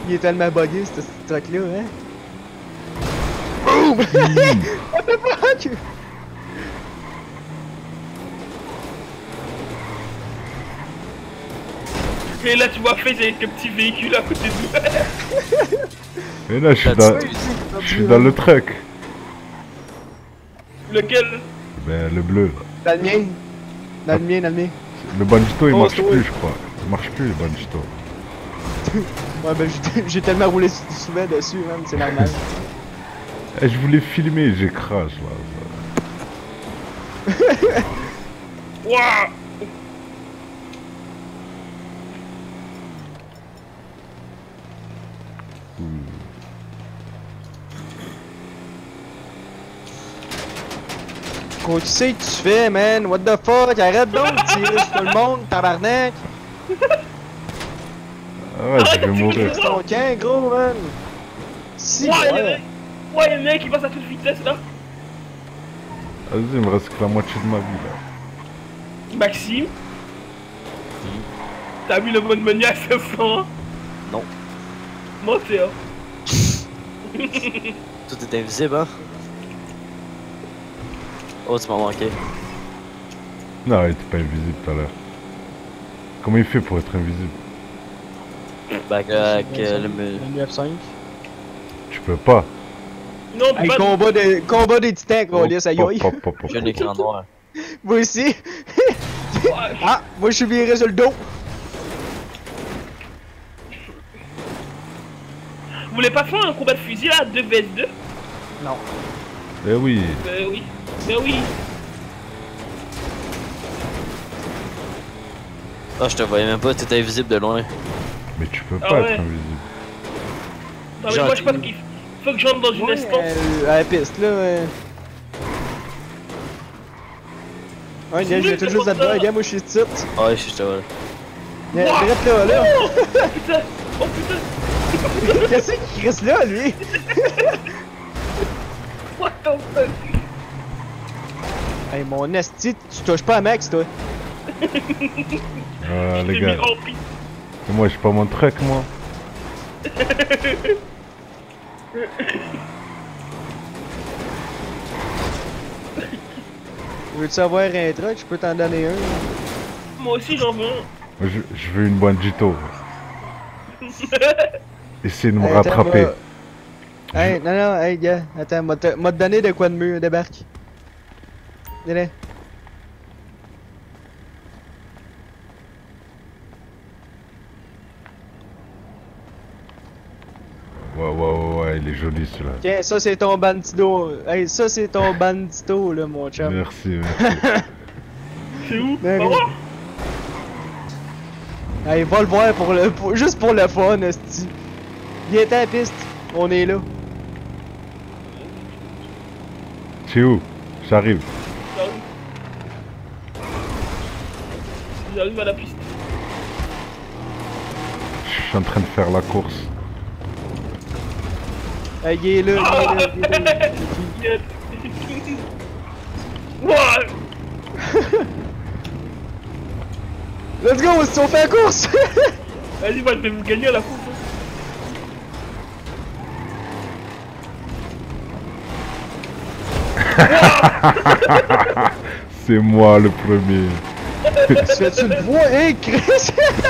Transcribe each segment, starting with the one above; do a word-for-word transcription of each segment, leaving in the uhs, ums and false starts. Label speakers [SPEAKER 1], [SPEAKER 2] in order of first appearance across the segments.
[SPEAKER 1] Il est tellement buggé, ce ce truc-là, hein? Boom! What the fuck?
[SPEAKER 2] Mais là, tu vois, fait avec un petit véhicule à côté de nous.
[SPEAKER 3] Mais là, je suis dans, je suis dans le truck.
[SPEAKER 2] Lequel?
[SPEAKER 3] Ben, le bleu.
[SPEAKER 1] Dans le mien. Dans le mien, dans le mien.
[SPEAKER 3] Le banjito, il
[SPEAKER 1] Oh,
[SPEAKER 3] marche
[SPEAKER 1] toi.
[SPEAKER 3] plus, je crois. Il marche plus, le banjito.
[SPEAKER 1] Ouais, ben j'ai- j'ai tellement roulé sou- souvent dessus, man, c'est normal.
[SPEAKER 3] Eh, je voulais filmer, j'ai crash là.
[SPEAKER 2] Wouah!
[SPEAKER 1] Quoi tu sais que tu fais, man? What the fuck? Arrête donc de tirer sur tout le monde, tabarnak!
[SPEAKER 3] Ah ouais, je vais mourir.
[SPEAKER 1] C'est ton camp, gros, man! Si,
[SPEAKER 2] Wouah, il y a
[SPEAKER 1] ouais.
[SPEAKER 2] un- ouais, il y a un mec qui passe à toute vitesse là.
[SPEAKER 3] Vas-y, il me reste que la moitié de ma vie là.
[SPEAKER 2] Maxime. T'as vu le mode menu à sept cents?
[SPEAKER 4] Non.
[SPEAKER 2] Menteur.
[SPEAKER 4] Tout est invisible, hein? Oh, tu m'as manqué.
[SPEAKER 3] Non, il était pas invisible tout à l'heure. Comment il fait pour être invisible?
[SPEAKER 4] Bah, avec euh, le me-
[SPEAKER 1] Le F cinq.
[SPEAKER 3] Tu peux pas.
[SPEAKER 2] Non,
[SPEAKER 1] Hey,
[SPEAKER 2] pas...
[SPEAKER 1] combat, de, combat des titans, gros, aïe aïe.
[SPEAKER 3] Hop, hop, hop, hop,
[SPEAKER 4] j'ai un
[SPEAKER 3] hop.
[SPEAKER 4] écran noir.
[SPEAKER 1] Moi aussi.
[SPEAKER 2] Ouais.
[SPEAKER 1] Ah, moi je suis viré sur le dos.
[SPEAKER 2] Vous voulez pas faire un combat de fusil à deux vs deux?
[SPEAKER 1] Non.
[SPEAKER 3] Eh oui.
[SPEAKER 2] Ben oui. Ben oui.
[SPEAKER 4] Oh, je te voyais même pas, t'étais invisible de loin.
[SPEAKER 3] Mais tu peux
[SPEAKER 2] Ah
[SPEAKER 3] pas
[SPEAKER 2] ouais.
[SPEAKER 3] être invisible.
[SPEAKER 2] Non mais moi je pense qu'il faut que j'entre dans une
[SPEAKER 1] Ouais,
[SPEAKER 2] instance.
[SPEAKER 1] euh, à la piste, là. Euh... Ouais, gars, j'ai tout juste là-dedans, gars, moi je suis titre.
[SPEAKER 4] Ah ouais, je te vois.
[SPEAKER 1] Viens, reste là, là.
[SPEAKER 2] Oh putain. Oh putain.
[SPEAKER 1] Qu'est-ce qu'il reste là, lui?
[SPEAKER 2] What the fuck?
[SPEAKER 1] Hey, mon esti, tu touches pas à Max, toi.
[SPEAKER 3] Ah,
[SPEAKER 2] Je
[SPEAKER 3] les
[SPEAKER 2] t'ai
[SPEAKER 3] gars.
[SPEAKER 2] mis rempli.
[SPEAKER 3] Et moi, j'ai pas mon truck, moi.
[SPEAKER 1] Veux-tu avoir un truck? Je peux t'en donner un.
[SPEAKER 2] Moi aussi j'en veux un.
[SPEAKER 3] Moi, je, je veux une banjito. Essaye de me
[SPEAKER 1] Hey, attends,
[SPEAKER 3] rattraper.
[SPEAKER 1] moi- Hey, non, non, hey, gars, attends, m'a te m'a te donné de quoi de mieux, débarque. Viens là.
[SPEAKER 3] Ouais, ouais, ouais, ouais, il est joli celui-là.
[SPEAKER 1] Tiens, ça c'est ton bandito. Hey, ça c'est ton bandito, là, mon chum.
[SPEAKER 3] Merci, merci.
[SPEAKER 2] C'est où?
[SPEAKER 1] Mais
[SPEAKER 2] Va
[SPEAKER 1] oui.
[SPEAKER 2] voir.
[SPEAKER 1] Hey, va le voir pour le, pour- juste pour le fun, esti. Viens à la piste, on est là.
[SPEAKER 3] C'est où? J'arrive.
[SPEAKER 2] J'arrive. J'arrive à la piste.
[SPEAKER 3] Je suis en train de faire la course.
[SPEAKER 1] Hey, il est là, il est là, il est là.
[SPEAKER 2] Yes. Wouah.
[SPEAKER 1] Let's go, si on fait la course!
[SPEAKER 2] Vas-y, moi je vais vous gagner à la course.
[SPEAKER 3] C'est moi le premier.
[SPEAKER 1] Tu fais-tu le voir? Hey, Chris!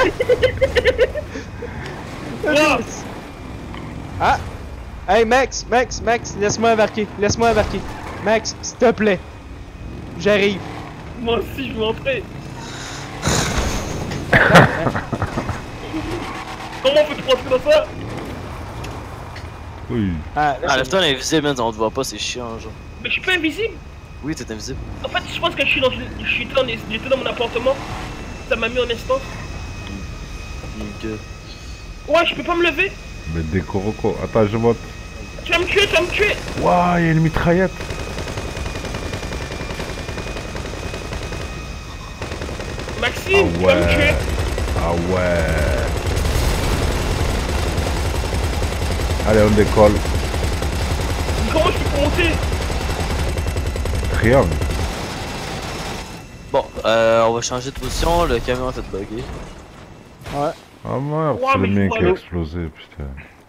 [SPEAKER 2] Wouah.
[SPEAKER 1] Ah! Hey, Max, Max, Max, laisse-moi embarquer, laisse-moi embarquer. Max, s'il te plaît. J'arrive.
[SPEAKER 2] Moi aussi je veux entrer. Comment on peut te rentrer dans ça?
[SPEAKER 3] Oui.
[SPEAKER 1] Ah, là,
[SPEAKER 4] Ah, lève-toi, l'invisible, man, on te voit pas, c'est chiant, genre.
[SPEAKER 2] Mais je suis pas invisible.
[SPEAKER 4] Oui, t'es invisible.
[SPEAKER 2] En fait, je pense que je suis dans, une- je suis dans, j'étais dans mon appartement. Ça m'a mis en instance.
[SPEAKER 4] Ok.
[SPEAKER 2] Ouais, je peux pas me lever.
[SPEAKER 3] Mais des corocos. Attends, je monte.
[SPEAKER 2] Tu vas me tuer, tu vas me tuer.
[SPEAKER 3] Waouh, il y a une mitraillette.
[SPEAKER 2] Maxime,
[SPEAKER 3] Ah
[SPEAKER 2] tu vas me tuer.
[SPEAKER 3] ouais. Ah ouais. Allez, on décolle.
[SPEAKER 2] Comment je peux monter?
[SPEAKER 3] Triangle.
[SPEAKER 4] Bon, euh, on va changer de position, le camion a fait bugger.
[SPEAKER 1] Ouais.
[SPEAKER 3] Ah merde,
[SPEAKER 2] Ouais,
[SPEAKER 3] c'est le
[SPEAKER 2] mais
[SPEAKER 3] mien
[SPEAKER 2] je
[SPEAKER 3] qui a
[SPEAKER 2] vois-
[SPEAKER 3] explosé, putain.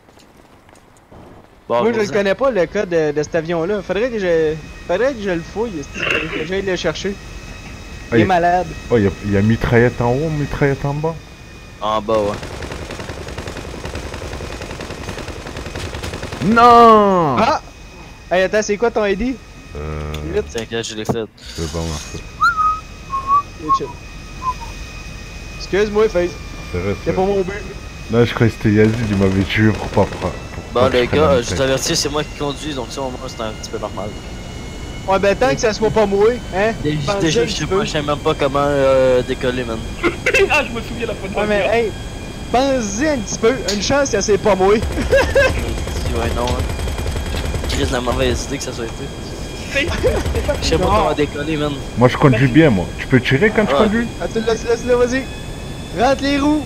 [SPEAKER 4] Bon,
[SPEAKER 1] Moi, je
[SPEAKER 4] bon,
[SPEAKER 1] le connais pas, le code de, de cet avion-là. Faudrait que je. Faudrait que je le fouille, esti, que j'aille le chercher. Il est
[SPEAKER 3] Hey.
[SPEAKER 1] malade.
[SPEAKER 3] Oh, y'a y a mitraillette en haut, mitraillette en bas.
[SPEAKER 4] en bas, ouais.
[SPEAKER 3] Non.
[SPEAKER 1] Ah! Hey, attends, c'est quoi ton I D?
[SPEAKER 3] Euh...
[SPEAKER 1] Vite,
[SPEAKER 4] T'inquiète, je l'ai fait.
[SPEAKER 3] Je vais pas marcher.
[SPEAKER 1] il est chill. Excuse-moi, Face.
[SPEAKER 3] C'est vrai,
[SPEAKER 1] C'est
[SPEAKER 3] c'est
[SPEAKER 1] pas
[SPEAKER 3] vrai.
[SPEAKER 1] mon but.
[SPEAKER 3] Là, je croyais que c'était Yazid, il m'avait tué pour pas prendre.
[SPEAKER 4] Bon, les gars, euh, je t'avertis, c'est moi qui conduis, donc ça, au moins, c'est un petit peu normal.
[SPEAKER 1] Ouais, ben tant que ça soit pas moi, hein?
[SPEAKER 4] Dé-
[SPEAKER 1] Pensez
[SPEAKER 4] Déjà,
[SPEAKER 1] un
[SPEAKER 4] je
[SPEAKER 1] petit
[SPEAKER 4] sais
[SPEAKER 1] peu.
[SPEAKER 4] pas, je sais même pas comment euh, décoller, man.
[SPEAKER 2] Ah, je me souviens la fois de
[SPEAKER 1] Ouais, mais hey, pensez un petit peu. Une chance que c'est pas moi.
[SPEAKER 4] Si, ouais, non, hein. Chris, la mauvaise idée que ça soit été. Je sais pas
[SPEAKER 1] Non.
[SPEAKER 4] comment décoller, man.
[SPEAKER 3] Moi, je conduis bien, moi. Tu peux tirer quand tu
[SPEAKER 4] Ouais.
[SPEAKER 3] conduis?
[SPEAKER 1] Attends, laisse, laisse, là, vas-y. Rentre les roues.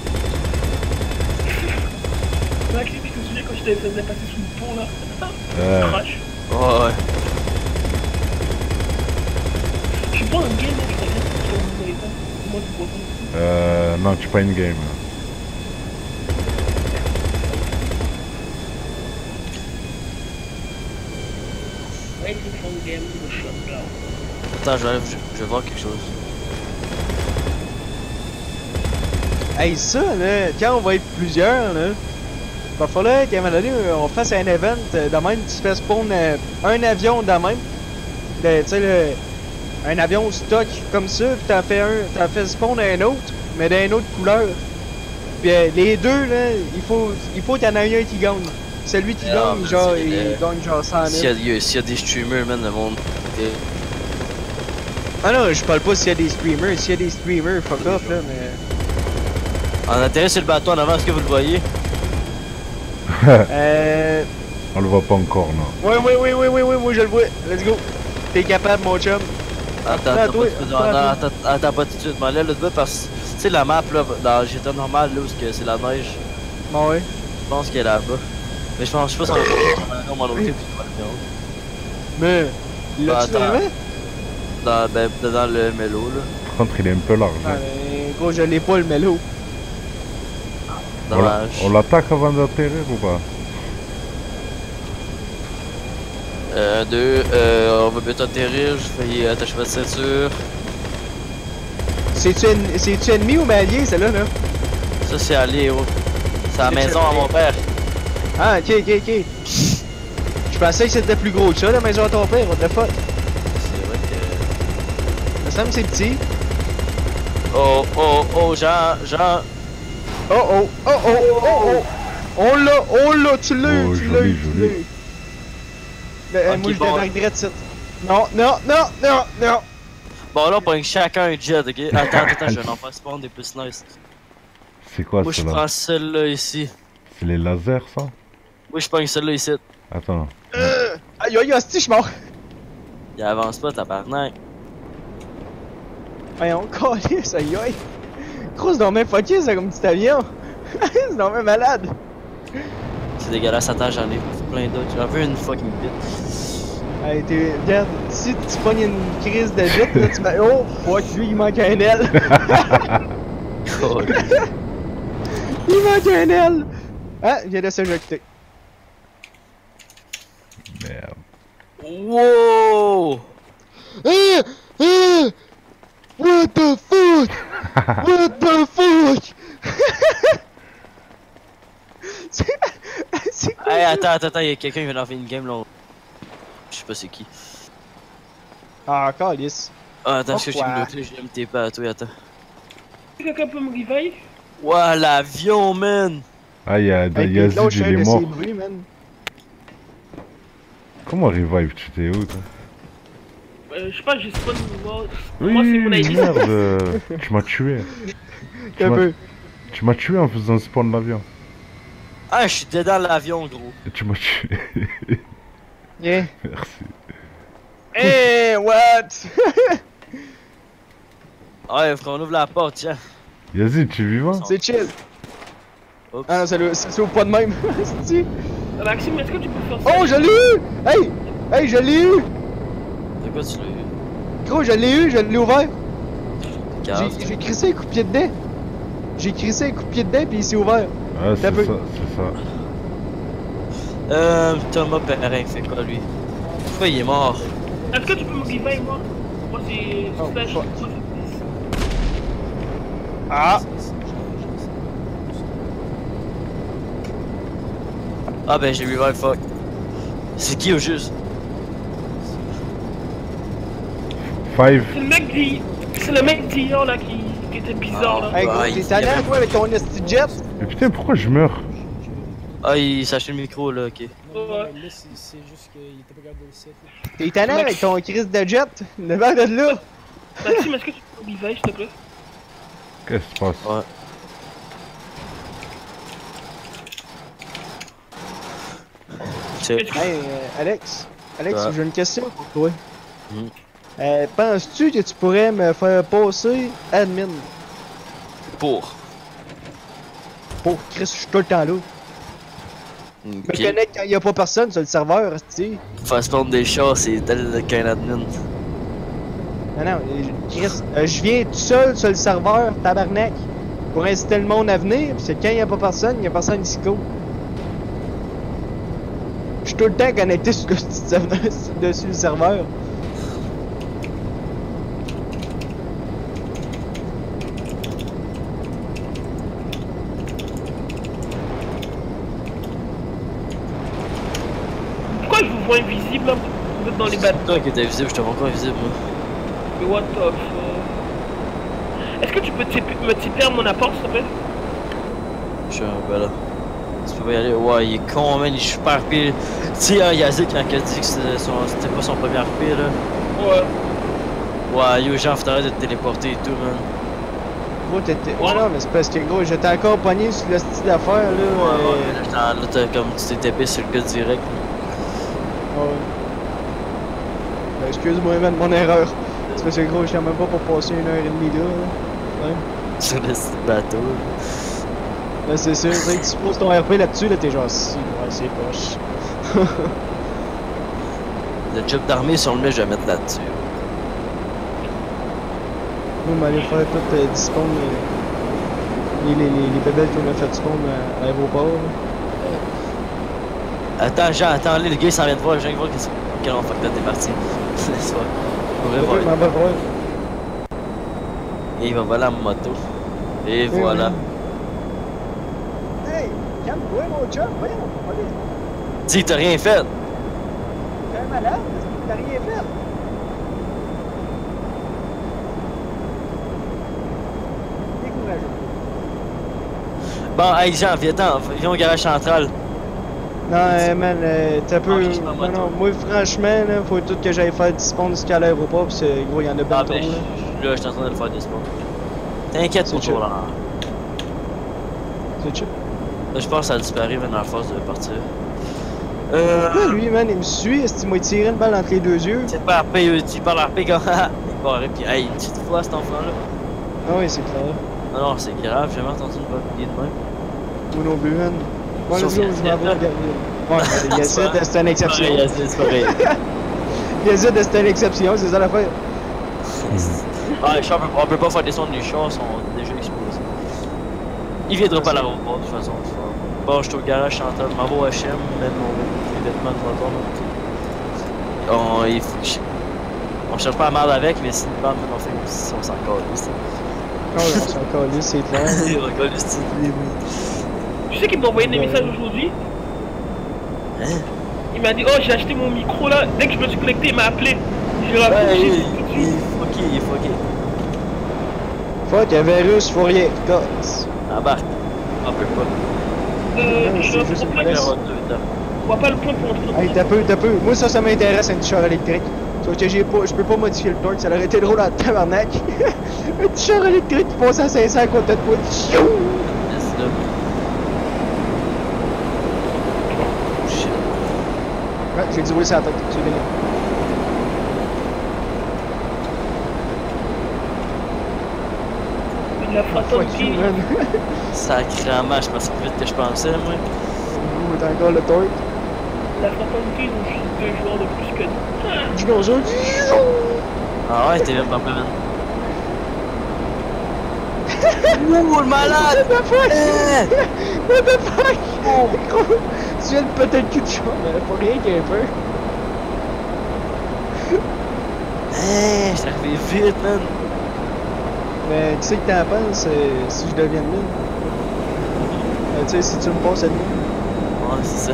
[SPEAKER 2] Max, tu te souviens quand je t'avais fait passer sous le pont là?
[SPEAKER 3] Euh...
[SPEAKER 2] Crash.
[SPEAKER 4] Ouais, ouais.
[SPEAKER 2] Je suis pas un game, hein, je crois bien que tu vas me donner ça. C'est moi qui vois ça.
[SPEAKER 3] Euh... Non, tu es pas in-game.
[SPEAKER 2] Ouais, c'est son game, le shot là.
[SPEAKER 4] Attends, je vais, je, je vais voir quelque chose.
[SPEAKER 1] Hey, ça, là, quand on va être plusieurs, là, va falloir qu'à un moment donné, on fasse un event euh, de même, tu fais spawn euh, un avion de même. De- Tu sais, le- un avion stock comme ça, puis t'en fais un, t'en fais spawn un autre, mais d'une autre couleur. Puis euh, les deux, là, il faut il faut qu'il y en ait un qui gagne. Celui qui
[SPEAKER 4] Ah,
[SPEAKER 1] gagne,
[SPEAKER 4] mais
[SPEAKER 1] genre,
[SPEAKER 4] c'est,
[SPEAKER 1] il
[SPEAKER 4] euh,
[SPEAKER 1] gagne genre cent
[SPEAKER 4] S'il y, a-
[SPEAKER 1] mille.
[SPEAKER 4] il y a- s'il y a des streamers, man, le monde. ok.
[SPEAKER 1] Ah non, je parle pas s'il y a des streamers. S'il y a des streamers, fuck off, là, mais...
[SPEAKER 4] On atterrit sur le bateau en avant, est-ce que vous le voyez?
[SPEAKER 1] Euh...
[SPEAKER 3] On le voit pas encore, non.
[SPEAKER 1] Ouais, ouais, ouais, ouais, ouais, ouais, moi je le vois. Let's go. T'es capable, mon chum.
[SPEAKER 4] Attends,
[SPEAKER 1] Attends,
[SPEAKER 4] attends,
[SPEAKER 1] toi,
[SPEAKER 4] pas, tout de suite,
[SPEAKER 1] attends,
[SPEAKER 4] attends, attends, attends, pas tout de suite, mais là, le bas, parce que, tu sais, la map, là, dans G T A normal, là, où c'est que c'est la neige,
[SPEAKER 1] Bon, ouais.
[SPEAKER 4] je pense qu'elle est là-bas. Mais je pense, je sais pas si on va pas mon autre puis
[SPEAKER 1] Mais... L'as-tu
[SPEAKER 4] Bah, attends.
[SPEAKER 1] vraiment?
[SPEAKER 4] dans, ben, dans le mélo, là.
[SPEAKER 3] Par contre, il est un peu large.
[SPEAKER 1] Ah,
[SPEAKER 3] hein.
[SPEAKER 1] mais gros, je l'ai pas le mélo.
[SPEAKER 3] On l'a-
[SPEAKER 4] Dommage.
[SPEAKER 3] On l'attaque avant d'atterrir ou pas?
[SPEAKER 4] Euh, deux, euh, on va bientôt atterrir, je vais y attacher votre ceinture.
[SPEAKER 1] C'est-tu en- c'est-tu ennemi ou allié, celle-là, là?
[SPEAKER 4] Ça, c'est aller, oh. C'est à la
[SPEAKER 1] C'est
[SPEAKER 4] maison à
[SPEAKER 1] chez-
[SPEAKER 4] mon père.
[SPEAKER 1] Ah, ok, ok, ok. Je pensais que c'était plus gros que ça, la maison à ton père, what the fuck?
[SPEAKER 4] C'est vrai que.
[SPEAKER 1] Il me semble que c'est petit.
[SPEAKER 4] Oh, oh, oh, Jean, Jean.
[SPEAKER 1] Oh, oh, oh, oh, oh, oh! On l'a, on l'a, tu l'as,
[SPEAKER 3] Oh,
[SPEAKER 1] tu
[SPEAKER 3] joli,
[SPEAKER 1] l'as,
[SPEAKER 3] joli.
[SPEAKER 1] tu l'as. Ben, euh,
[SPEAKER 4] Ok,
[SPEAKER 1] moi, je
[SPEAKER 4] bon.
[SPEAKER 1] débarque direct ça. Non, non, non, non, non!
[SPEAKER 4] Bon, là, on pogne chacun un jet, ok? Attends, attends, je vais en faire spawn des plus nice.
[SPEAKER 3] C'est quoi
[SPEAKER 4] Moi, je
[SPEAKER 3] cela?
[SPEAKER 4] prends celle-là ici.
[SPEAKER 3] C'est les lasers, ça?
[SPEAKER 4] Moi, je pogne celle-là ici.
[SPEAKER 3] Attends.
[SPEAKER 1] Euh, aïe, aïe, hostie, je suis mort.
[SPEAKER 4] Il avance pas, tabarnak.
[SPEAKER 1] Voyons, calisse, aïe, aïe. Gros, c'est dans même fucké, ça, comme petit avion. C'est dans même malade.
[SPEAKER 4] C'est dégueulasse, attends, j'en ai plein d'autres. J'en veux une fucking bite.
[SPEAKER 1] Hey, t'es, regarde, si tu pognes une crise de vite, là, tu fais, oh, fuck, lui, il manque un aile.
[SPEAKER 4] Cool.
[SPEAKER 1] Il manque un aile. Ah, il vient de s'éjecter.
[SPEAKER 3] Merde.
[SPEAKER 4] Wow!
[SPEAKER 1] Ah! Ah! What the fuck? What the fuck? C'est... C'est quoi
[SPEAKER 4] Hey,
[SPEAKER 1] ça?
[SPEAKER 4] attends, attends, attends, y'a quelqu'un qui vient d'en faire une game là. Je sais pas c'est qui.
[SPEAKER 1] Ah, calice.
[SPEAKER 4] Ah, attends, est-ce que j'ai
[SPEAKER 1] Pourquoi?
[SPEAKER 4] me noter, je me taper à toi, attends.
[SPEAKER 2] Quelqu'un peut me revive?
[SPEAKER 4] Ouah, l'avion, man!
[SPEAKER 3] Ah, y'a
[SPEAKER 1] Hey,
[SPEAKER 3] y
[SPEAKER 1] t'es
[SPEAKER 3] Yazid,
[SPEAKER 1] cloche,
[SPEAKER 3] il
[SPEAKER 1] hein,
[SPEAKER 3] est
[SPEAKER 1] de
[SPEAKER 3] mort.
[SPEAKER 1] ces bruits, man.
[SPEAKER 3] Comment revive? Tu t'es où, toi?
[SPEAKER 2] Euh, je sais pas, j'ai spawn moi. Moi, c'est
[SPEAKER 3] Oui,
[SPEAKER 2] mon I D.
[SPEAKER 3] merde. euh, Tu m'as tué. Tu
[SPEAKER 1] Un
[SPEAKER 3] m'as-
[SPEAKER 1] peu.
[SPEAKER 3] Tu m'as tué en faisant spawn l'avion.
[SPEAKER 4] Ah, je suis dedans l'avion, gros.
[SPEAKER 3] Tu m'as tué.
[SPEAKER 1] Yeah.
[SPEAKER 3] Merci.
[SPEAKER 1] Hey, what?
[SPEAKER 4] Ah, ouais, faut qu'on ouvre la porte, tiens.
[SPEAKER 3] Yazid, tu es vivant?
[SPEAKER 1] C'est chill.
[SPEAKER 4] Oups.
[SPEAKER 1] Ah non, ça le- ça s'ouvre pas de même. C'est-tu?
[SPEAKER 2] Maxime, est-ce que tu peux faire ça?
[SPEAKER 1] Oh, je l'ai eu! Hey! Hey, je l'ai eu!
[SPEAKER 4] C'est quoi, tu l'as eu?
[SPEAKER 1] Gros, je l'ai eu, je l'ai ouvert.
[SPEAKER 4] Cave.
[SPEAKER 1] J'ai j'ai crissé un coup de pied dedans. J'ai crissé un coup de pied dedans puis il s'est ouvert.
[SPEAKER 3] Ouais, c'est
[SPEAKER 1] peu.
[SPEAKER 3] ça, c'est ça.
[SPEAKER 4] Euh, Thomas Perrin fait quoi lui? Pourquoi il est mort?
[SPEAKER 2] Est-ce que tu peux me revive moi? Moi c'est
[SPEAKER 1] Oh,
[SPEAKER 2] slash.
[SPEAKER 1] fuck.
[SPEAKER 2] Moi, c'est-
[SPEAKER 1] Ah!
[SPEAKER 4] Ah ben j'ai revive, fuck. C'est qui au juste?
[SPEAKER 3] Five.
[SPEAKER 2] C'est le mec d'hi- C'est le mec d'hier là qui... qui était bizarre là.
[SPEAKER 1] Hey gros,
[SPEAKER 4] Ah,
[SPEAKER 1] t'es
[SPEAKER 4] il-
[SPEAKER 1] tannant
[SPEAKER 4] il y avait-
[SPEAKER 1] toi avec ton esti jet?
[SPEAKER 3] Mais putain, pourquoi je meurs?
[SPEAKER 4] Ah il s'est acheté le micro là, ok.
[SPEAKER 2] Ouais.
[SPEAKER 5] Là, c'est c'est juste qu'il était pas capable de le set. là.
[SPEAKER 1] T'es tannant avec ton crise de jet? Le vent de là!
[SPEAKER 2] Maxime, est-ce que tu peux me revive s'il te plaît?
[SPEAKER 3] Qu'est-ce qui se passe?
[SPEAKER 4] Ouais. Check.
[SPEAKER 2] Est-ce que-
[SPEAKER 1] Hey, euh, Alex, Alex,
[SPEAKER 4] Ouais.
[SPEAKER 1] j'ai une question pour toi.
[SPEAKER 4] Mhm.
[SPEAKER 1] Euh, penses-tu que tu pourrais me faire passer admin?
[SPEAKER 4] Pour.
[SPEAKER 1] Pour Chris, je suis tout le temps là. Je me
[SPEAKER 4] Ok.
[SPEAKER 1] connecte quand il y a pas personne sur le serveur, tu
[SPEAKER 4] Faire spawn des chats, c'est tel qu'un admin.
[SPEAKER 1] Non, non, euh, Chris, euh, je viens tout seul sur le serveur, tabarnak, pour inciter le monde à venir, pis c'est quand il y a pas personne, il y a personne ici go. Je suis tout le temps connecté sur le, dessus le serveur.
[SPEAKER 2] Pourquoi je vous vois invisible là? Vous êtes dans les
[SPEAKER 4] C'est
[SPEAKER 2] bateaux.
[SPEAKER 4] toi qui étais visible, je te vois encore invisible moi.
[SPEAKER 2] Mais what the fuck? Est-ce que tu peux typer- me typer à mon apport s'il te plaît?
[SPEAKER 4] Je suis un ben là. Tu peux pas y aller. Ouais, il est con, man, il est super pire. Tu sais, hein, Yazik, quand il a dit que c'était son- c'était pas son premier R P, là.
[SPEAKER 2] Ouais.
[SPEAKER 4] Ouais, yo, genre, faut t'arrêter de te téléporter et tout, man.
[SPEAKER 1] Gros, t'étais. Ouais, non, mais c'est parce que gros, j'étais encore pogné sur le style d'affaires là.
[SPEAKER 4] Ouais,
[SPEAKER 1] euh,
[SPEAKER 4] ouais, là, j'étais- là, t'as comme tu t'es tapé sur le gars direct.
[SPEAKER 1] Ouais. Ben, excuse-moi, man, mon erreur. C'est parce que gros, je sais même pas pour passer une heure et demie là. là. Ouais.
[SPEAKER 4] Sur le petit bateau.
[SPEAKER 1] Ben, c'est sûr, tu sais, que tu poses ton R P là-dessus, là, t'es genre si, ouais, c'est poche.
[SPEAKER 4] Le job d'armée, si on le met, je vais mettre là-dessus.
[SPEAKER 1] Nous, on va aller faire tout euh, dispawn euh, les, les, les, les bébelles qu'on a fait spawn à, à l'aéroport. là.
[SPEAKER 4] Attends, Jean, attends, là, le gars il s'en vient de voir, je viens de voir qu'est-ce que. Ok, non, fuck, là, t'es parti. C'est pas. On va
[SPEAKER 1] Ok,
[SPEAKER 4] voir.
[SPEAKER 1] m'en va voir.
[SPEAKER 4] Et il va voler la moto. Et voilà.
[SPEAKER 1] Hey, calme-toi, mon chum, voyons, allez.
[SPEAKER 4] Dis, t'as rien fait.
[SPEAKER 1] T'es un malade, t'as rien fait. Découragé.
[SPEAKER 4] Bon, hey, Jean, viens-t'en, viens au garage central.
[SPEAKER 1] Non, euh, man, euh, t'as peu.
[SPEAKER 4] Ah, juste ma
[SPEAKER 1] Non,
[SPEAKER 4] moto.
[SPEAKER 1] non, moi, franchement, là, faut tout que j'aille faire dispawn jusqu'à l'aéroport, pis c'est gros, y'en a bien
[SPEAKER 4] Ah,
[SPEAKER 1] trop,
[SPEAKER 4] ben,
[SPEAKER 1] là.
[SPEAKER 4] je- là, je suis en train de le faire descendre. T'inquiète
[SPEAKER 1] C'est
[SPEAKER 4] pour
[SPEAKER 1] chill.
[SPEAKER 4] toi, là.
[SPEAKER 1] C'est chill.
[SPEAKER 4] Là, je pense que ça a disparu, mais dans la force de partir. Euh.
[SPEAKER 1] Pourquoi lui, man, il me suit? Est-ce qu'il m'a tiré une balle entre les deux yeux?
[SPEAKER 4] C'est pas R P, euh, tu parles R P comme. Il part pis hey, une petite fois cet enfant-là.
[SPEAKER 1] Ah oui, c'est clair.
[SPEAKER 4] Non, non, c'est grave, j'ai jamais entendu une bonne idée de même.
[SPEAKER 1] Moi non plus, man. Bon, let's
[SPEAKER 4] Sauf
[SPEAKER 1] go,
[SPEAKER 4] qu'il y a
[SPEAKER 1] je m'en vais
[SPEAKER 4] Zed,
[SPEAKER 1] regarder. Ouais, Yazid, c'est une exception.
[SPEAKER 4] Ouais, c'est pas vrai.
[SPEAKER 1] Yazid, c'est une exception, c'est ça l'affaire.
[SPEAKER 4] Ah, les chats, on peut, on peut pas faire descendre les chats, ils sont déjà explosés. Il viendra pas à l'aéroport, de toute façon. Bon, je suis au garage central, je m'en vais au H M, mettre mon mes vêtements de moto. On, il faut que je- on cherche pas à merde avec, mais si une bande, on fait si on s'en calisse.
[SPEAKER 1] Oh, on s'en calisse, c'est clair.
[SPEAKER 4] On s'en calisse, c'est oui.
[SPEAKER 2] Tu sais qu'il m'a envoyé des messages aujourd'hui?
[SPEAKER 4] Hein?
[SPEAKER 2] Il m'a dit, oh, j'ai acheté mon micro là. Dès que je me suis connecté, il m'a appelé. J'ai rappelé.
[SPEAKER 4] Ouais,
[SPEAKER 2] j'ai
[SPEAKER 4] il,
[SPEAKER 2] dit tout de
[SPEAKER 4] il
[SPEAKER 2] suite.
[SPEAKER 4] est fucké, il est fucké.
[SPEAKER 1] Fuck, Averus, Fourier, gosse.
[SPEAKER 4] Embarque. On peut pas.
[SPEAKER 2] Euh,
[SPEAKER 1] Non,
[SPEAKER 2] je
[SPEAKER 1] c'est juste
[SPEAKER 2] suis
[SPEAKER 1] une
[SPEAKER 2] un
[SPEAKER 1] presse.
[SPEAKER 2] peu. On voit pas le point pour entrer.
[SPEAKER 1] Hey, t'as peu, t'as peu. Moi, ça, ça m'intéresse, un petit char électrique. Sauf que j'ai pas, je peux pas modifier le torque, ça aurait été drôle en tabarnak. Un petit char électrique qui passe à cinq cents à côté de toi. Tchou!
[SPEAKER 4] Laisse là. Shit.
[SPEAKER 1] Ouais, j'ai dit oui, c'est la tête, c'est fini.
[SPEAKER 2] La phantom
[SPEAKER 1] Fuck you,
[SPEAKER 2] qui.
[SPEAKER 1] man.
[SPEAKER 4] Sacrément, je passe plus vite que je pensais, moi.
[SPEAKER 1] Ouh, t'as encore le torque.
[SPEAKER 2] La phantom qui ont juste deux joueurs de plus que nous.
[SPEAKER 1] Du bonjour.
[SPEAKER 4] Ah ouais, t'es même pas plein. Ouh, le malade!
[SPEAKER 1] What the fuck?
[SPEAKER 4] Eh!
[SPEAKER 1] What the fuck? Gros, tu viens de péter le cul de char, mais pas rien qu'un peu.
[SPEAKER 4] Eh, j'étais arrivé vite, man!
[SPEAKER 1] Mais tu sais que t'en penses euh, si je deviens de mine? Euh, tu sais, si tu me passes à mine.
[SPEAKER 4] Ouais, c'est ça.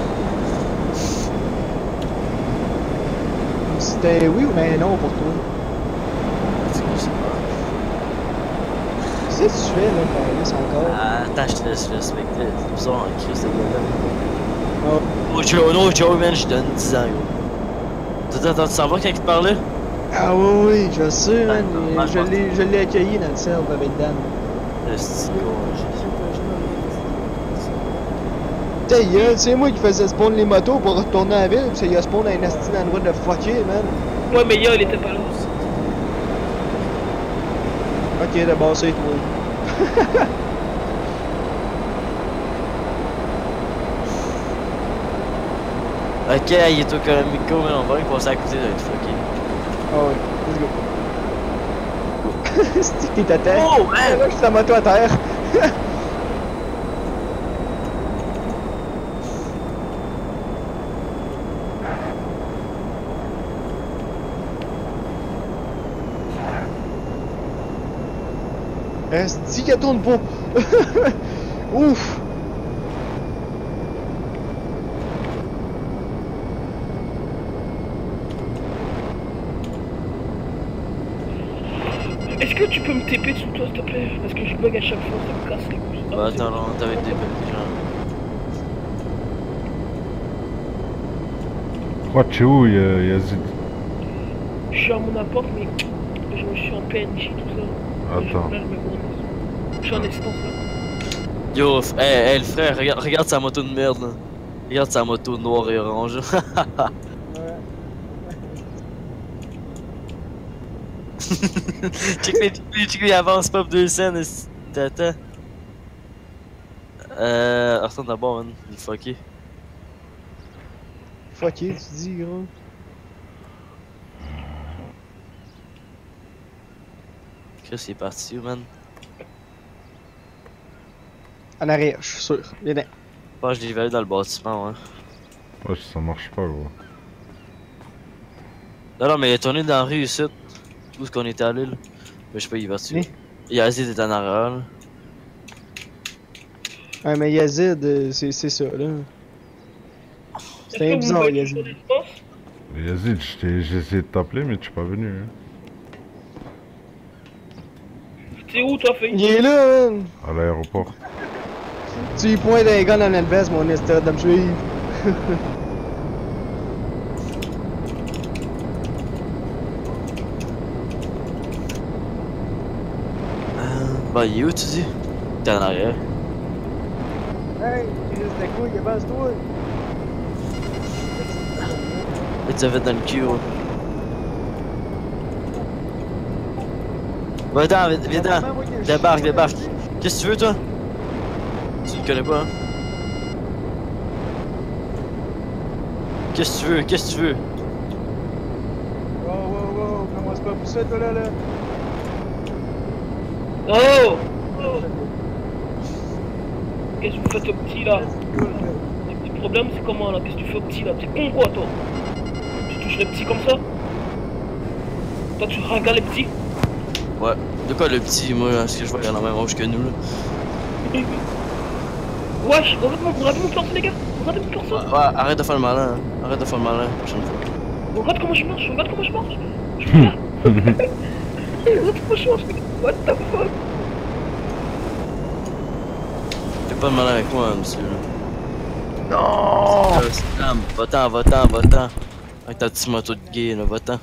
[SPEAKER 1] C'était oui ou ben non pour toi?
[SPEAKER 4] C'est quoi ça?
[SPEAKER 1] Qu'est-ce que tu fais là, Carlis, encore?
[SPEAKER 4] Ah, attends, je te laisse respecter. C'est bizarre en Christ, cette là.
[SPEAKER 1] Oh.
[SPEAKER 4] Oh, Joe, no Joe, man, je donne dix ans, gros. Attends, attends, tu s'en vas quand il te parlait?
[SPEAKER 1] Ah oui, oui, je sais, man.
[SPEAKER 4] Attends,
[SPEAKER 1] Je
[SPEAKER 4] attends.
[SPEAKER 1] l'ai, je l'ai accueilli dans le serve avec Dan.
[SPEAKER 4] Le stico,
[SPEAKER 1] Ta gueule, c'est moi qui faisais spawn les motos pour retourner à la ville, pis il a spawn à un asti d'endroit de fucké, man.
[SPEAKER 2] Ouais, mais Yo, il était pas là.
[SPEAKER 1] Ok, d'abord c'est toi.
[SPEAKER 4] Ok, il est au Colombico, mais on va y passer à côté d'être fucké.
[SPEAKER 1] Ah ouais, let's go. C'est que t'es à terre.
[SPEAKER 4] Oh,
[SPEAKER 1] Ah,
[SPEAKER 4] man!
[SPEAKER 1] là, je suis la moto à terre. Esti qu'elle tourne pas. Ouf.
[SPEAKER 2] Est-ce que tu peux me T P sous toi, s'il te plaît? Parce que je bug à chaque fois, ça me casse les couilles.
[SPEAKER 4] Bah, attends, là, on t'avait des petits gens.
[SPEAKER 3] Quoi, tu es où, Ya- Yazid?
[SPEAKER 2] Je suis à mon appart, mais je me suis en P N J, tout ça.
[SPEAKER 3] Attends.
[SPEAKER 2] Je, je suis en instance là.
[SPEAKER 4] Yo, f- hey, hey, le frère, regarde, regarde sa moto de merde, là. Regarde sa moto noire et orange. Check les les check, il avance pas pour deux scènes, t'attends. Euh. Retourne d'abord, man. Il est fucké.
[SPEAKER 1] Fucké, tu dis, gros.
[SPEAKER 4] Chris, il est parti, man.
[SPEAKER 1] En arrière, je suis sûr. Viens là.
[SPEAKER 4] Je pense que je l'ai vu aller dans le bâtiment, ouais.
[SPEAKER 3] Ouais, ça marche pas, gros.
[SPEAKER 4] Non, non, mais il est tourné dans la rue ici. Où est-ce qu'on était allé, là? Mais je sais pas, il est parti.
[SPEAKER 1] Oui.
[SPEAKER 4] Yazid est en arrière, là.
[SPEAKER 1] Ouais, mais Yazid, euh, c'est c'est ça, là.
[SPEAKER 2] Est-ce
[SPEAKER 1] C'était
[SPEAKER 2] que vous
[SPEAKER 1] bizarre,
[SPEAKER 2] voyez
[SPEAKER 1] Yazid.
[SPEAKER 2] sur l'instance?
[SPEAKER 3] Yazid, je t'ai- j'ai essayé de t'appeler, mais tu es pas venu. Hein.
[SPEAKER 2] T'es où toi, Faye?
[SPEAKER 1] Il est là, man.
[SPEAKER 3] À l'aéroport.
[SPEAKER 1] Tu lui pointes un gun dans le veste, mon esthète de me suivre.
[SPEAKER 4] Bah, il est où, tu dis? T'es en arrière.
[SPEAKER 1] Hey, Chris de couille, avance-toi.
[SPEAKER 4] Là, tu fait dans le cul, oh. Va-t'en, viens-t'en. Débarque, débarque. Qu'est-ce que tu veux, toi? Tu me connais pas, hein? Qu'est-ce que tu veux? Qu'est-ce que tu veux?
[SPEAKER 1] Wow, wow, wow, commence pas à pousser, toi, là, là.
[SPEAKER 2] Oh! Oh! Qu'est-ce que vous faites au petit là? Le problème c'est comment là? Qu'est-ce que tu fais au petit là? T'es con quoi toi? Tu touches les petits comme ça? Toi tu regardes les petits?
[SPEAKER 4] Ouais. De quoi le petit, moi, est-ce que je vois qu'il a la même âge que nous, là?
[SPEAKER 2] Wesh, regarde-moi, regardez-moi faire ça les gars! Regardez-moi faire
[SPEAKER 4] Ouais,
[SPEAKER 2] ça!
[SPEAKER 4] ouais, arrête de faire le malin, hein. Arrête de faire le malin, prochaine fois.
[SPEAKER 2] Regarde comment je marche, regarde comment je marche! Je regarde! Regarde comment je marche, les gars! What the fuck?
[SPEAKER 4] Fais pas le malin avec moi, monsieur, là.
[SPEAKER 1] Non!
[SPEAKER 4] Euh, c'est calme. Va-t'en, va-t'en, va-t'en. Avec ta petite moto de gay, là, va-t'en.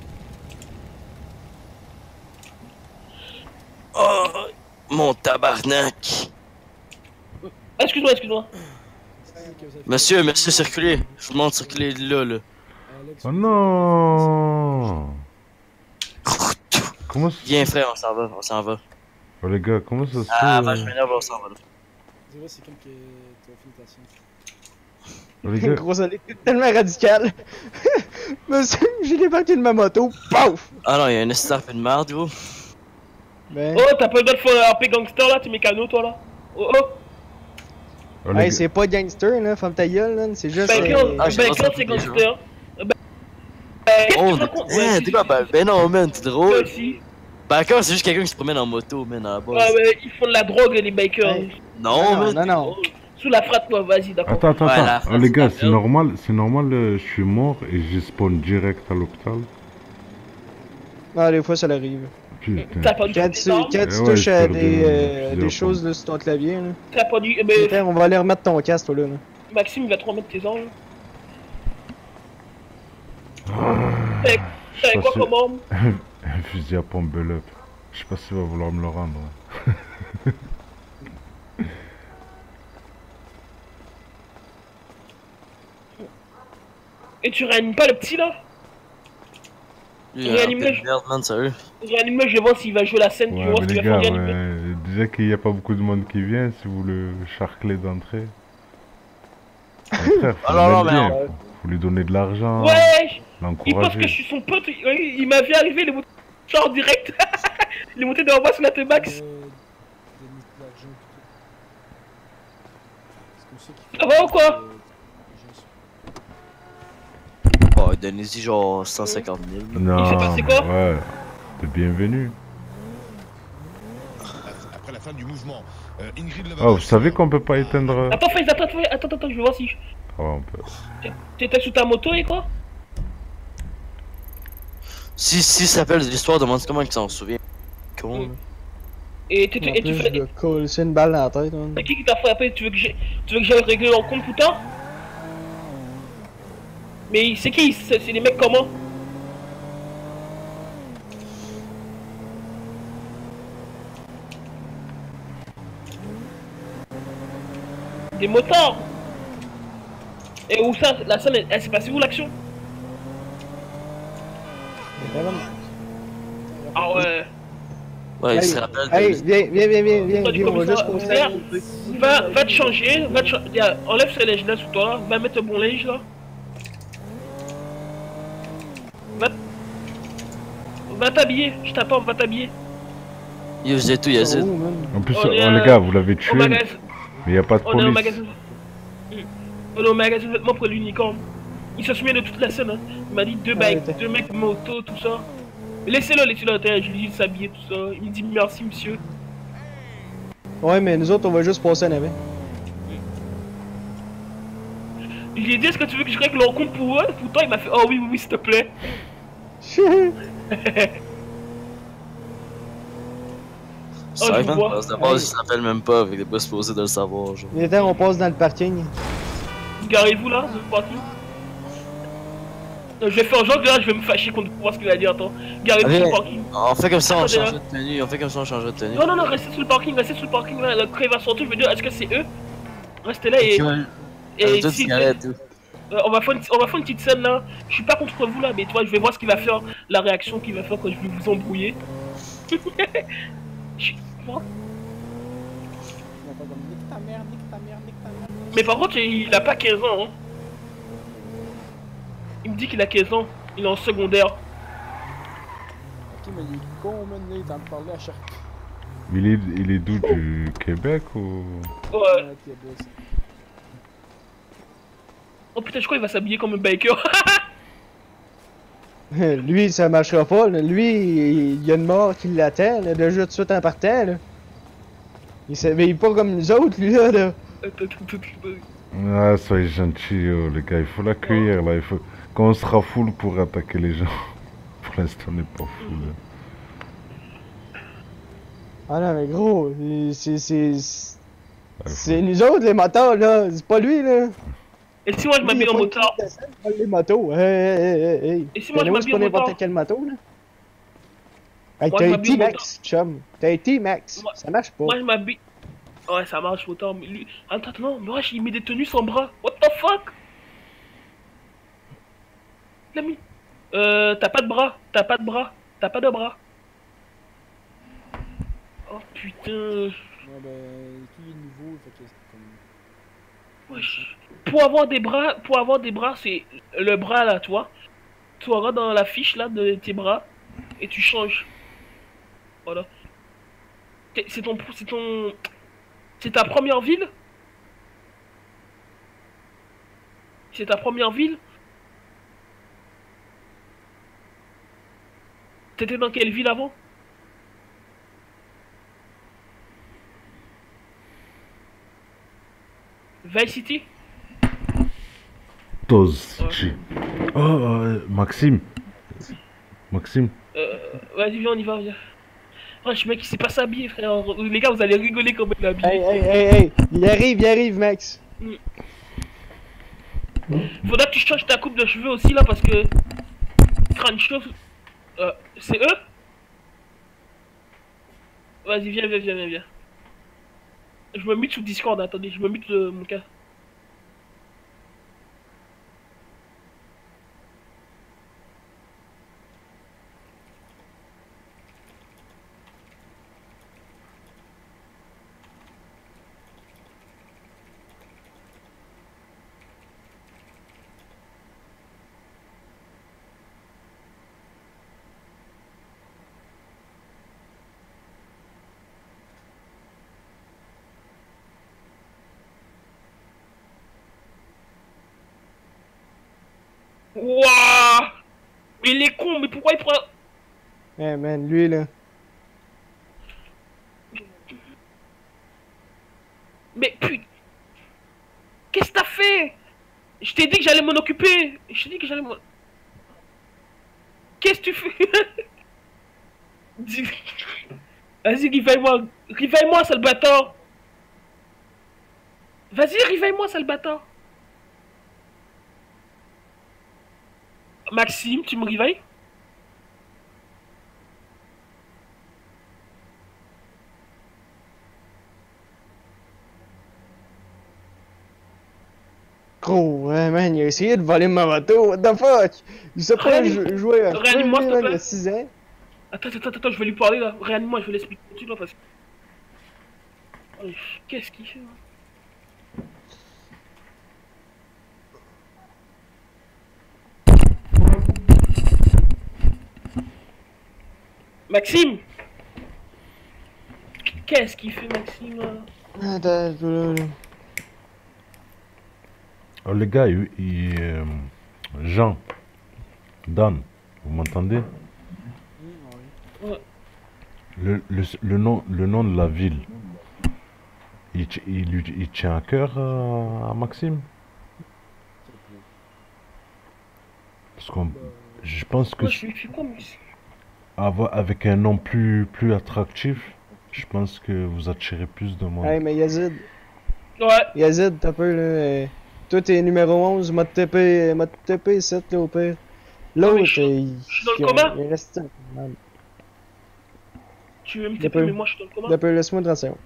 [SPEAKER 4] Oh, mon tabarnak.
[SPEAKER 2] Ah, excuse-moi, excuse-moi!
[SPEAKER 4] Monsieur, monsieur, circulez. Je vous demande de circuler là, là.
[SPEAKER 5] Alex,
[SPEAKER 3] Oh non! Comment ça...
[SPEAKER 4] Viens, frère, on s'en va, on s'en va.
[SPEAKER 3] Oh, les gars, comment ça se fait?
[SPEAKER 4] Ah, va,
[SPEAKER 3] euh,
[SPEAKER 4] je m'énerve, on s'en va. là.
[SPEAKER 5] dis-moi c'est quand que tu as fini ta scène.
[SPEAKER 3] oh, les gars,
[SPEAKER 1] Gros, elle est tellement radical. Monsieur, j'ai débarqué de ma moto. Pouf!
[SPEAKER 4] Ah non, il y a une estarpe de merde, gros.
[SPEAKER 1] Ben.
[SPEAKER 2] Oh, t'as pas le droit de faire un P gangster là, tu mécano toi là. Oh oh.
[SPEAKER 3] Oh, les
[SPEAKER 1] Hey,
[SPEAKER 3] gars.
[SPEAKER 1] c'est pas gangster, là, ferme ta gueule, là, c'est juste.
[SPEAKER 2] Biker,
[SPEAKER 1] euh,
[SPEAKER 4] Ah, j'ai
[SPEAKER 2] Biker
[SPEAKER 4] pas
[SPEAKER 2] c'est
[SPEAKER 4] ça,
[SPEAKER 2] gangster. Ben, qu'est-ce que
[SPEAKER 4] Oh,
[SPEAKER 2] tu racontes?
[SPEAKER 4] eh,
[SPEAKER 2] Ouais,
[SPEAKER 4] t'es
[SPEAKER 2] si,
[SPEAKER 4] quoi,
[SPEAKER 2] si,
[SPEAKER 4] ben,
[SPEAKER 2] si.
[SPEAKER 4] ben non, man, t'es
[SPEAKER 2] Toi
[SPEAKER 4] drôle.
[SPEAKER 2] aussi.
[SPEAKER 4] Biker, c'est juste quelqu'un qui se promène en moto, man, à la base.
[SPEAKER 2] Ouais, ouais, ils font de la drogue les bikers.
[SPEAKER 1] Hey.
[SPEAKER 4] Non,
[SPEAKER 1] non,
[SPEAKER 4] man.
[SPEAKER 1] non, non.
[SPEAKER 2] Oh, sous la frappe, toi, vas-y, d'accord.
[SPEAKER 3] Attends, attends,
[SPEAKER 4] Ouais,
[SPEAKER 3] attends.
[SPEAKER 4] la
[SPEAKER 3] Oh, les
[SPEAKER 4] face,
[SPEAKER 3] gars,
[SPEAKER 4] la
[SPEAKER 3] c'est
[SPEAKER 4] merde.
[SPEAKER 3] normal, c'est normal, euh, je suis mort et j'ai spawn direct à l'hôpital.
[SPEAKER 1] Ah, des fois, ça l'arrive.
[SPEAKER 3] Putain.
[SPEAKER 2] T'as pas du
[SPEAKER 1] Quand
[SPEAKER 2] tout
[SPEAKER 1] tu,
[SPEAKER 2] tes armes?
[SPEAKER 1] quand
[SPEAKER 3] Eh
[SPEAKER 1] tu
[SPEAKER 3] ouais,
[SPEAKER 1] touches
[SPEAKER 3] je
[SPEAKER 1] à
[SPEAKER 3] perds
[SPEAKER 1] des,
[SPEAKER 3] des-
[SPEAKER 1] euh,
[SPEAKER 3] plusieurs
[SPEAKER 1] des choses là, sur ton clavier, là.
[SPEAKER 2] T'as pas du. Eh ben,
[SPEAKER 1] Attends, on va aller remettre ton casque, toi, là. là.
[SPEAKER 2] Maxime, il va te remettre tes armes.
[SPEAKER 3] Ah,
[SPEAKER 2] T'avais
[SPEAKER 3] je sais
[SPEAKER 2] t'avais
[SPEAKER 3] pas
[SPEAKER 2] quoi
[SPEAKER 3] si-
[SPEAKER 2] comme arme?
[SPEAKER 3] Un fusil à pompe up. Je sais pas s'il va vouloir me le rendre.
[SPEAKER 2] Et tu réanimes pas le petit là?
[SPEAKER 4] Lui,
[SPEAKER 2] Ouais,
[SPEAKER 4] un
[SPEAKER 2] anime-le,
[SPEAKER 4] peu de
[SPEAKER 2] je-
[SPEAKER 4] merde, man, sérieux.
[SPEAKER 2] Réanime-le, je vais voir s'il va jouer la scène, tu
[SPEAKER 3] Ouais,
[SPEAKER 2] vas voir
[SPEAKER 3] mais
[SPEAKER 2] ce
[SPEAKER 3] les
[SPEAKER 2] qu'il va
[SPEAKER 3] gars,
[SPEAKER 2] faire réanimer.
[SPEAKER 3] ouais, déjà qu'il n'y a pas beaucoup de monde qui vient, si vous le charclez d'entrée. Mon frère, faut
[SPEAKER 4] Ah non,
[SPEAKER 3] le
[SPEAKER 4] non,
[SPEAKER 3] mettre
[SPEAKER 4] mais
[SPEAKER 3] bien,
[SPEAKER 4] on-
[SPEAKER 3] faut, faut lui donner de l'argent,
[SPEAKER 2] Ouais! Il pense que je
[SPEAKER 3] l'encourager.
[SPEAKER 2] suis son pote, il, il m'a vu arriver, il est monté genre direct. Il est monté dans la boîte sur la T-Max.
[SPEAKER 5] Euh, donner de l'argent plutôt. C'est comme ça qu'il
[SPEAKER 2] Ça va ou quoi?
[SPEAKER 5] euh, les gens sont-
[SPEAKER 4] Bon, donnez-y genre cent cinquante mille.
[SPEAKER 3] Non,
[SPEAKER 2] Il s'est passé quoi?
[SPEAKER 3] ouais, t'es bienvenu.
[SPEAKER 6] Après la fin du mouvement, euh, Ingrid Levallois-
[SPEAKER 3] Oh, vous savez qu'on peut pas éteindre...
[SPEAKER 2] Attends, Faïs, attends, attends, attends, attends, je vais voir si.
[SPEAKER 3] Oh, on peut.
[SPEAKER 2] T'étais sous ta moto et quoi?
[SPEAKER 4] Si, si ça s'appelle l'histoire, demande comment il s'en souvient. Con, là.
[SPEAKER 2] Et, t'étais-
[SPEAKER 1] En
[SPEAKER 2] et tu
[SPEAKER 1] plus, je
[SPEAKER 2] fais.
[SPEAKER 1] dois coller une balle dans la tête, hein.
[SPEAKER 2] C'est qui qui t'a frappé? Tu veux que j'ai- tu veux que j'aille régler leur compte, putain? Mais c'est qui? C'est c'est des mecs comment? Des motards! Et où ça? La scène, elle, elle s'est passée où l'action? Ah ouais.
[SPEAKER 4] Ouais, il
[SPEAKER 1] Hey,
[SPEAKER 4] se rappelle de...
[SPEAKER 1] Hey, viens, viens, viens, viens, viens,
[SPEAKER 2] Pas du
[SPEAKER 1] viens, on va juste
[SPEAKER 2] commissariat.
[SPEAKER 1] poser.
[SPEAKER 2] Va, va te changer, va te cha- Y'a- enlève ce linge là sous toi là, va mettre un bon linge là. Va, va t'habiller, je t'attends, va t'habiller.
[SPEAKER 4] Il faisait tout, Yazid.
[SPEAKER 1] Oh, man.
[SPEAKER 3] En plus,
[SPEAKER 2] On
[SPEAKER 3] oh,
[SPEAKER 2] est,
[SPEAKER 3] les
[SPEAKER 2] euh,
[SPEAKER 3] gars, vous l'avez
[SPEAKER 2] Au
[SPEAKER 3] tué, mais
[SPEAKER 2] magasin,
[SPEAKER 3] il n'y a pas de
[SPEAKER 2] on est au
[SPEAKER 3] police.
[SPEAKER 2] magasin. Hmm. On est au magasin de vêtements pour l'unicorne. Il se souvient de toute la scène, hein. Il m'a dit deux,
[SPEAKER 1] Ah,
[SPEAKER 2] mecs,
[SPEAKER 1] ouais,
[SPEAKER 2] deux mecs moto, tout ça. Mais laissez-le, laissez-le, je lui dis de s'habiller, tout ça. Il me dit merci monsieur.
[SPEAKER 1] Ouais, mais nous autres, on va juste passer en avant.
[SPEAKER 2] Je lui ai dit est-ce que tu veux que je règle leur compte pour eux? Pourtant il m'a fait oh oui, oui, oui, s'il te plaît.
[SPEAKER 4] Ça
[SPEAKER 2] je
[SPEAKER 4] arrive,
[SPEAKER 2] vois.
[SPEAKER 4] hein? D'abord, il s'appelle même pas, avec des pas supposés de le savoir, genre.
[SPEAKER 1] Il est temps, on passe dans le parking.
[SPEAKER 2] Garez-vous là, dans le parking. Euh, Je vais faire genre que là, je vais me fâcher contre voir ce qu'il va dire, attends. Garez-vous
[SPEAKER 4] Allez.
[SPEAKER 2] sur le parking.
[SPEAKER 4] On fait comme ça, on
[SPEAKER 2] Attendez,
[SPEAKER 4] change
[SPEAKER 2] hein.
[SPEAKER 4] de tenue, on fait comme ça, on change de tenue.
[SPEAKER 2] Non, non, non, restez sous le parking, restez sous le parking là. Quand il va sortir, je vais dire est-ce que c'est eux? Restez là et.
[SPEAKER 4] Et
[SPEAKER 2] Et
[SPEAKER 4] toute
[SPEAKER 2] si,
[SPEAKER 4] cigarette, tout.
[SPEAKER 2] euh, on, va faire une, on va faire une petite scène là. Je suis pas contre vous là, mais toi, je vais voir ce qu'il va faire, la réaction qu'il va faire quand je vais vous embrouiller. Je- Quoi?
[SPEAKER 5] Ils vont pas comme nique ta mère, nique ta mère, nique ta mère.
[SPEAKER 2] Mais par contre, il a pas quinze ans. Hein. Il me dit qu'il a quinze ans, il est en secondaire.
[SPEAKER 5] Ok, mais il est con, man, là, il t'en parlait à chaque.
[SPEAKER 3] Il est, il est d'où, du Québec ou...
[SPEAKER 2] Ouais.
[SPEAKER 5] Ouais, Québec.
[SPEAKER 2] Oh putain, je crois qu'il va s'habiller comme un biker.
[SPEAKER 1] Lui, ça marchera pas, là. Lui, il y a une mort qui l'attend, là, déjà tout de suite en partant, là. Il s'éveille pas comme nous autres, lui, là. là.
[SPEAKER 3] Ah, soyez gentils, oh, les gars, il faut l'accueillir, là, il faut... Quand on sera full pour attaquer les gens. Pour l'instant, on n'est pas full, là.
[SPEAKER 1] Ah non, mais gros, c'est... c'est... c'est-
[SPEAKER 3] Ah, faut-
[SPEAKER 1] C'est nous autres, les motards, là. C'est pas lui, là.
[SPEAKER 2] Et si moi je
[SPEAKER 1] Lui,
[SPEAKER 2] m'habille
[SPEAKER 1] il a
[SPEAKER 2] en
[SPEAKER 1] pas une
[SPEAKER 2] motard?
[SPEAKER 1] petite descente, il vole les motos. Hey, hey, hey, hey, hey.
[SPEAKER 2] Et si moi, je
[SPEAKER 1] Anyway,
[SPEAKER 2] m'habille
[SPEAKER 1] c'est pas
[SPEAKER 2] en
[SPEAKER 1] n'importe
[SPEAKER 2] motard?
[SPEAKER 1] quelle moto, là. Hey,
[SPEAKER 2] Moi,
[SPEAKER 1] t'as
[SPEAKER 2] je
[SPEAKER 1] un
[SPEAKER 2] m'habille en
[SPEAKER 1] T-Max, chum. T'as un T-Max.
[SPEAKER 2] Moi-
[SPEAKER 1] Ça marche pas.
[SPEAKER 2] Moi je m'habille. Ouais, ça marche autant, mais lui. Attends, attends, non, mais wesh, il met des tenues sans bras. What the fuck? L'ami. Euh, t'as pas de bras, t'as pas de bras, t'as pas de bras. Oh putain.
[SPEAKER 5] Ouais, ben, tout est nouveau, fait que c'est comme.
[SPEAKER 2] Wesh. Pour avoir des bras, pour avoir des bras, c'est le bras là, toi. Tu auras dans la fiche là de tes bras et tu changes. Voilà. T'es- C'est ton... C'est ton... C'est ta première ville? C'est ta première ville? T'étais dans quelle ville avant? Vice City?
[SPEAKER 3] Toz. G. Oh, euh, Maxime. Maxime.
[SPEAKER 2] Euh, vas-y, viens, on y va, viens. Wesh, mec, il s'est pas s'habiller, frère. Les gars, vous allez rigoler comme il est habillé.
[SPEAKER 1] Hey, hey, hey, hey! Il arrive, il arrive, Max!
[SPEAKER 2] Faudra que tu changes ta coupe de cheveux aussi, là, parce que... Crâne chauve... Euh, c'est eux? Vas-y, viens, viens, viens, viens, viens. Je me mute sous Discord, attendez, je me mute euh, mon cas. Wouah! Mais il est con, mais pourquoi il prend...
[SPEAKER 1] Eh man, lui là.
[SPEAKER 2] Mais putain... Qu'est-ce que t'as fait? Je t'ai dit que j'allais m'en occuper. Je t'ai dit que j'allais m'en... Qu'est-ce que tu fais? Dis- Vas-y, réveille-moi. Réveille-moi, sale bâtard. Vas-y, réveille-moi, sale bâtard. Maxime, tu me réveilles?
[SPEAKER 1] Gros, ouais, man, il a essayé de voler ma moto, what the fuck? Il sait pas
[SPEAKER 2] Réanime-
[SPEAKER 1] jou- jouer à
[SPEAKER 2] réanime-moi, s'il te
[SPEAKER 1] man,
[SPEAKER 2] plaît.
[SPEAKER 1] il y a six ans.
[SPEAKER 2] Attends, attends, attends, je vais lui parler là. Réanime-moi, je vais l'expliquer tout de suite là parce que... Oh, qu'est-ce qu'il fait là? Maxime! Qu'est-ce qu'il fait Maxime là?
[SPEAKER 1] Attends, là, là.
[SPEAKER 3] Oh, les gars, il, il, euh, Jean. Dan. Vous m'entendez?
[SPEAKER 5] Mmh, ouais.
[SPEAKER 2] Ouais.
[SPEAKER 3] le, le, le, nom, le nom de la ville. Il, t- il, lui- il tient à cœur euh, à Maxime? Parce qu'on... Je pense que
[SPEAKER 2] Moi, je lui fais quoi, mais...
[SPEAKER 3] avoir, avec un nom plus, plus attractif, je pense que vous attirez plus de monde.
[SPEAKER 1] Hey, mais Yazid,
[SPEAKER 2] Ouais.
[SPEAKER 1] Yazid, t'as peu là. euh, Toi, t'es numéro onze, m'a tapé, m'a tapé sept là au pire. L'autre,
[SPEAKER 2] mais je suis-
[SPEAKER 1] il.
[SPEAKER 2] je suis dans le
[SPEAKER 1] il-
[SPEAKER 2] coma.
[SPEAKER 1] Il reste. Man.
[SPEAKER 2] Tu veux me
[SPEAKER 1] Y'a
[SPEAKER 2] taper,
[SPEAKER 1] pas-
[SPEAKER 2] mais moi je suis dans le coma.
[SPEAKER 1] D'abord, laisse-moi trente secondes.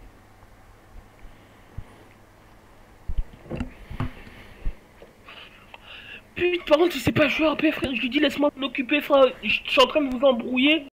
[SPEAKER 2] Putain, par contre, il sait pas jouer à P, frère. Je lui dis, laisse-moi m'en occuper, frère. Je suis en train de vous embrouiller.